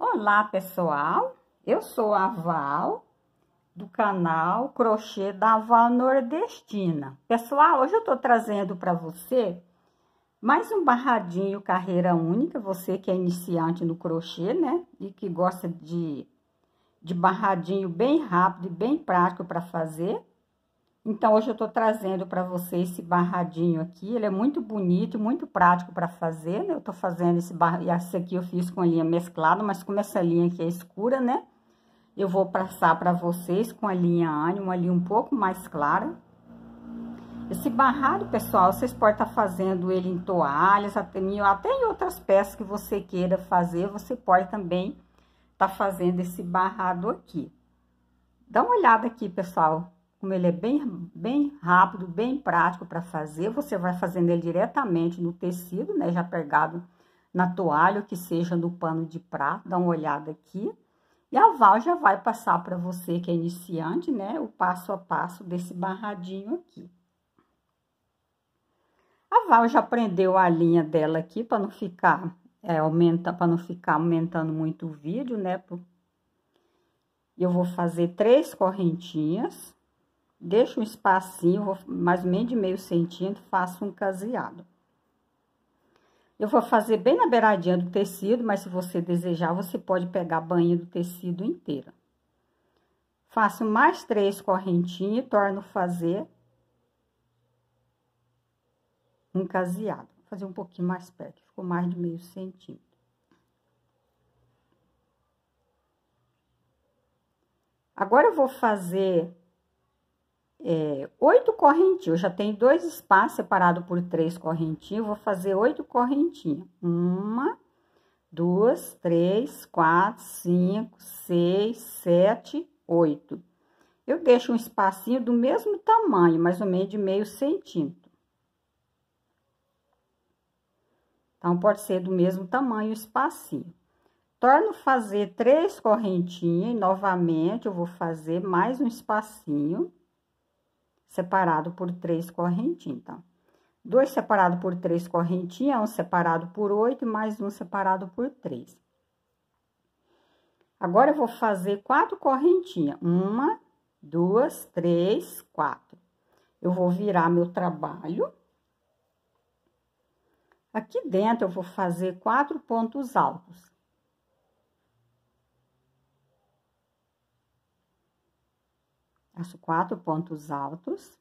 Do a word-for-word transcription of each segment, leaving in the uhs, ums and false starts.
Olá, pessoal, eu sou a Val, do canal Crochê da Val Nordestina. Pessoal, hoje eu tô trazendo para você mais um barradinho carreira única, você que é iniciante no crochê, né? E que gosta de, de barradinho bem rápido e bem prático para fazer. Então, hoje eu tô trazendo para você esse barradinho aqui, ele é muito bonito e muito prático para fazer, né? Eu tô fazendo esse barradinho, esse aqui eu fiz com a linha mesclada, mas como essa linha aqui é escura, né? Eu vou passar para vocês com a linha Anne, uma linha um pouco mais clara. Esse barrado, pessoal, vocês podem estar fazendo ele em toalhas, até em outras peças que você queira fazer, você pode também estar fazendo esse barrado aqui. Dá uma olhada aqui, pessoal. Como ele é bem, bem rápido, bem prático para fazer, você vai fazendo ele diretamente no tecido, né? Já pegado na toalha, ou que seja no pano de prato, dá uma olhada aqui. E a Val já vai passar para você que é iniciante, né? O passo a passo desse barradinho aqui. A Val já prendeu a linha dela aqui, para não ficar, é, aumenta, para não ficar aumentando muito o vídeo, né? Eu vou fazer três correntinhas. Deixo um espacinho, vou mais ou menos de meio centímetro, faço um caseado. Eu vou fazer bem na beiradinha do tecido, mas se você desejar, você pode pegar a bainha do tecido inteira. Faço mais três correntinhas e torno fazer um caseado. Vou fazer um pouquinho mais perto, ficou mais de meio centímetro. Agora eu vou fazer É, oito correntinhas, eu já tenho dois espaços separados por três correntinhas, vou fazer oito correntinhas. Uma, duas, três, quatro, cinco, seis, sete, oito. Eu deixo um espacinho do mesmo tamanho, mais ou menos de meio centímetro. Então, pode ser do mesmo tamanho o espacinho. Torno fazer três correntinhas e novamente eu vou fazer mais um espacinho separado por três correntinhas, então. Dois separado por três correntinhas, um separado por oito, mais um separado por três. Agora, eu vou fazer quatro correntinhas. Uma, duas, três, quatro. Eu vou virar meu trabalho. Aqui dentro, eu vou fazer quatro pontos altos. Faço quatro pontos altos.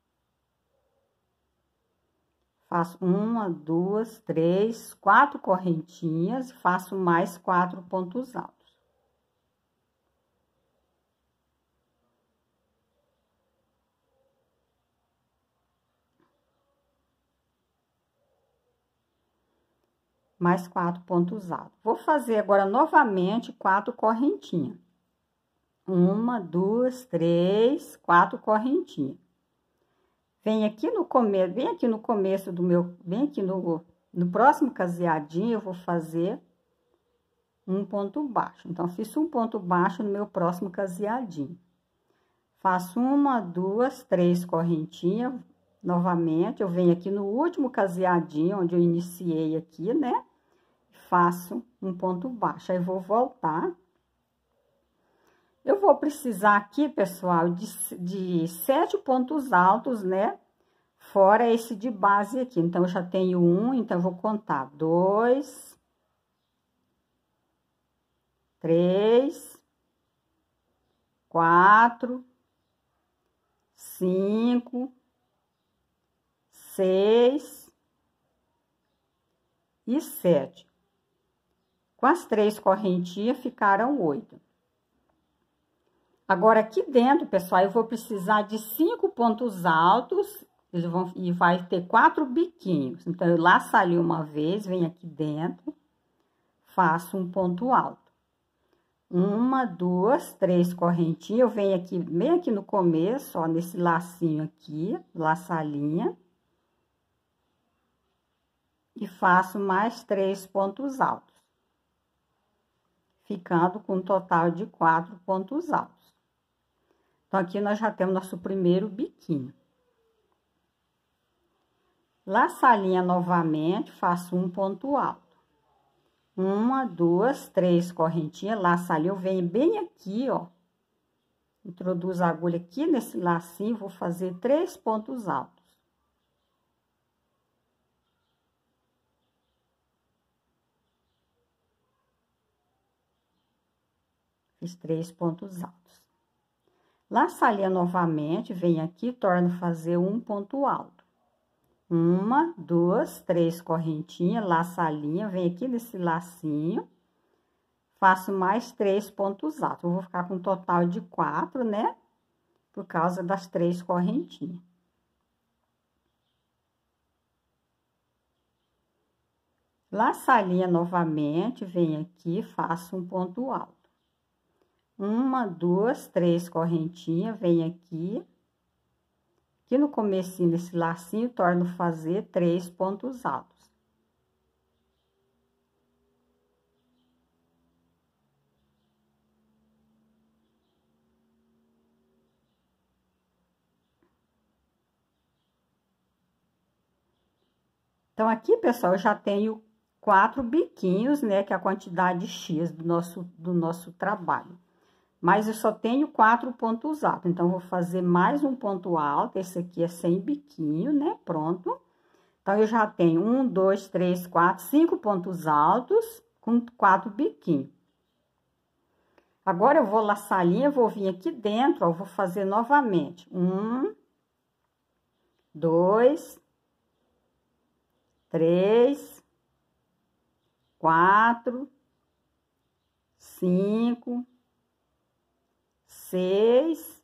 Faço uma, duas, três, quatro correntinhas. Faço mais quatro pontos altos. Mais quatro pontos altos. Vou fazer agora novamente quatro correntinhas. Uma, duas, três, quatro correntinhas. Vem aqui no começo, bem aqui no começo do meu, bem aqui no, no próximo caseadinho, eu vou fazer um ponto baixo. Então, fiz um ponto baixo no meu próximo caseadinho. Faço uma, duas, três correntinhas. Novamente, eu venho aqui no último caseadinho, onde eu iniciei aqui, né? Faço um ponto baixo. Aí, vou voltar. Eu vou precisar aqui, pessoal, de, de sete pontos altos, né? Fora esse de base aqui. Então, eu já tenho um, então, eu vou contar dois, três, quatro, cinco, seis e sete. Com as três correntinhas, ficaram oito. Agora, aqui dentro, pessoal, eu vou precisar de cinco pontos altos, eles vão, e vai ter quatro biquinhos. Então, eu laço ali uma vez, venho aqui dentro, faço um ponto alto. Uma, duas, três correntinhas, eu venho aqui, bem aqui no começo, ó, nesse lacinho aqui, laço a linha. E faço mais três pontos altos. Ficando com um total de quatro pontos altos. Então, aqui nós já temos nosso primeiro biquinho. Laço a linha novamente, faço um ponto alto. Uma, duas, três correntinhas, laço ali, eu venho bem aqui, ó. Introduzo a agulha aqui nesse lacinho, vou fazer três pontos altos. Fiz três pontos altos. Laço a linha novamente, venho aqui, torno a fazer um ponto alto. Uma, duas, três correntinhas, laço a linha, venho aqui nesse lacinho. Faço mais três pontos altos. Eu vou ficar com um total de quatro, né? Por causa das três correntinhas. Laço a linha novamente, venho aqui, faço um ponto alto. Uma, duas, três correntinhas, venho aqui. Aqui no comecinho desse lacinho, torno a fazer três pontos altos. Então, aqui, pessoal, eu já tenho quatro biquinhos, né? Que é a quantidade X do nosso, do nosso trabalho. Mas eu só tenho quatro pontos altos. Então, eu vou fazer mais um ponto alto. Esse aqui é sem biquinho, né? Pronto. Então, eu já tenho um, dois, três, quatro, cinco pontos altos com quatro biquinhos. Agora, eu vou laçar a linha, vou vir aqui dentro, ó, vou fazer novamente. Um, dois... Três, quatro, cinco, seis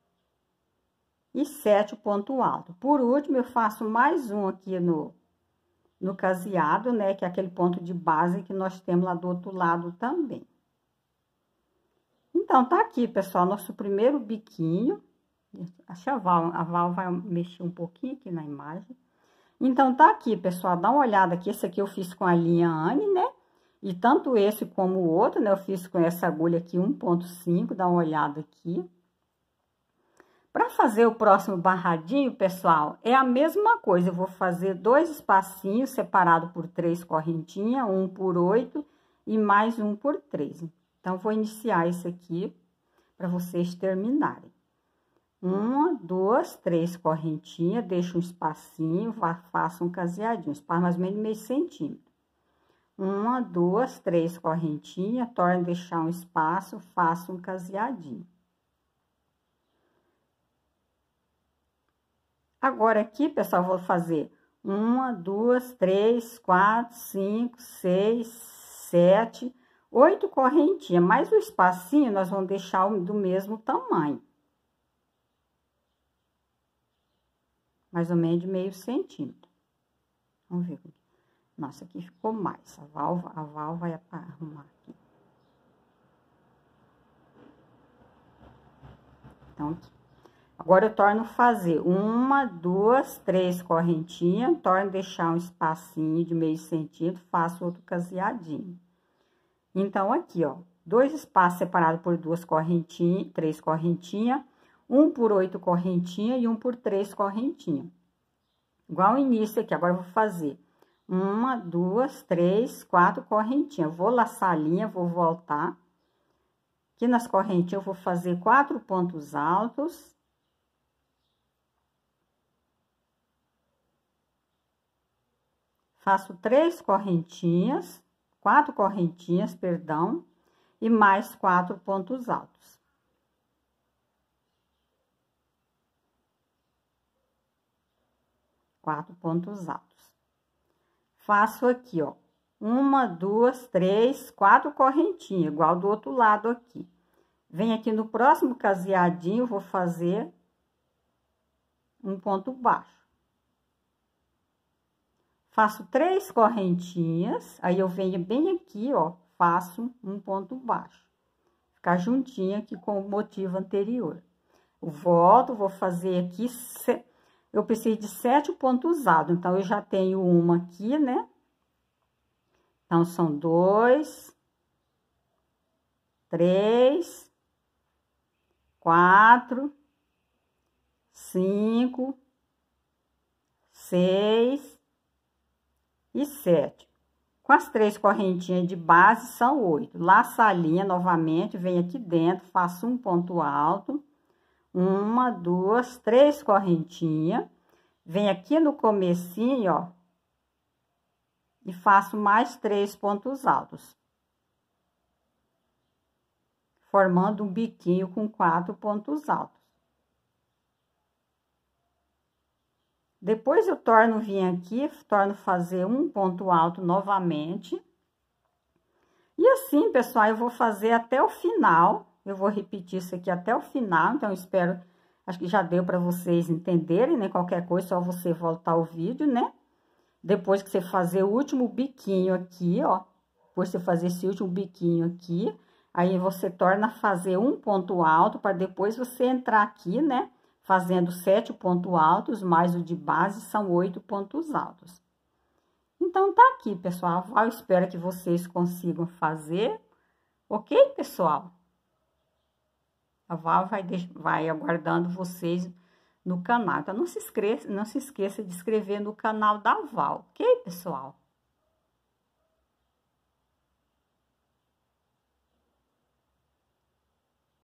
e sete ponto alto. Por último, eu faço mais um aqui no, no caseado, né? Que é aquele ponto de base que nós temos lá do outro lado também. Então, tá aqui, pessoal, nosso primeiro biquinho. Acho que a Val, a Val vai mexer um pouquinho aqui na imagem. Então, tá aqui, pessoal, dá uma olhada aqui, esse aqui eu fiz com a linha Anne, né? E tanto esse como o outro, né, eu fiz com essa agulha aqui um ponto cinco, dá uma olhada aqui. Para fazer o próximo barradinho, pessoal, é a mesma coisa, eu vou fazer dois espacinhos separados por três correntinhas, um por oito e mais um por três. Então, vou iniciar esse aqui para vocês terminarem. Uma, duas, três correntinhas, deixo um espacinho, faço um caseadinho, espaço mais ou menos meio centímetro. Uma, duas, três correntinhas, torno a deixar um espaço, faço um caseadinho. Agora, aqui, pessoal, vou fazer uma, duas, três, quatro, cinco, seis, sete, oito correntinhas, mais o espacinho nós vamos deixar do mesmo tamanho. Mais ou menos de meio centímetro. Vamos ver. Nossa, aqui ficou mais. A Val, a Val vai arrumar aqui. Então, aqui. Agora, eu torno a fazer uma, duas, três correntinhas, torno a deixar um espacinho de meio centímetro, faço outro caseadinho. Então, aqui, ó, dois espaços separados por duas correntinhas, três correntinhas, um por oito correntinhas e um por três correntinhas. Igual o início aqui, agora eu vou fazer uma, duas, três, quatro correntinhas. Vou laçar a linha, vou voltar. Aqui nas correntinhas eu vou fazer quatro pontos altos. Faço três correntinhas, quatro correntinhas, perdão, e mais quatro pontos altos. Quatro pontos altos. Faço aqui, ó, uma, duas, três, quatro correntinhas, igual do outro lado aqui. Vem aqui no próximo caseadinho, vou fazer um ponto baixo. Faço três correntinhas, aí eu venho bem aqui, ó, faço um ponto baixo. Ficar juntinho aqui com o motivo anterior. Eu volto, vou fazer aqui, eu preciso de sete pontos altos, então eu já tenho uma aqui, né? Então, são dois, três, quatro, cinco, seis e sete. Com as três correntinhas de base, são oito. Laça a linha novamente, vem aqui dentro, faço um ponto alto. Uma, duas, três correntinhas. Vem aqui no comecinho, ó. E faço mais três pontos altos. Formando um biquinho com quatro pontos altos. Depois eu torno vir aqui, torno fazer um ponto alto novamente. E assim, pessoal, eu vou fazer até o final. Eu vou repetir isso aqui até o final, então eu espero, acho que já deu para vocês entenderem, né? Qualquer coisa, só você voltar o vídeo, né? Depois que você fazer o último biquinho aqui, ó. Depois você fazer esse último biquinho aqui, aí você torna a fazer um ponto alto, para depois você entrar aqui, né? Fazendo sete pontos altos, mais o de base, são oito pontos altos. Então, tá aqui, pessoal. Eu espero que vocês consigam fazer. Ok, pessoal? A Val vai, vai aguardando vocês no canal. Então, não se esqueça, não se esqueça de inscrever no canal da Val, ok, pessoal?